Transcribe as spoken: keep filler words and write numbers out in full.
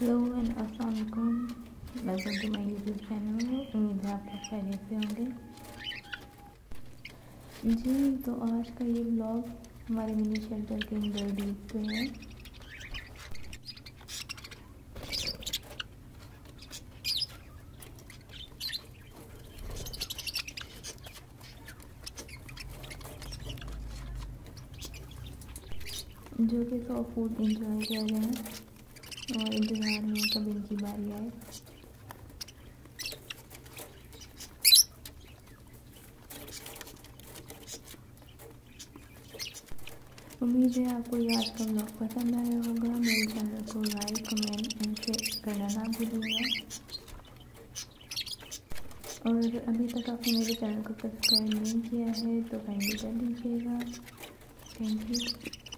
Hello and अस्सलाम वालेकुम, welcome to my YouTube channel. उम्मीद है आप लोग खैरियत से होंगे। जी, तो आज का ये ब्लॉग हमारे मिनी शेल्टर के इंडोर डीप पे है। जो कि सॉफ्ट फूड इंजॉय कर रहे हैं और इंतज़ार में कब इनकी बारी आए। उम्मीद है आपको ये आज का ब्लॉग पसंद आया होगा। मेरे चैनल को लाइक कमेंट एंड शेयर करना ना भूलिएगा। और अभी तक आपने मेरे चैनल को सब्सक्राइब नहीं किया है तो काइंडली कर दीजिएगा। Thank you.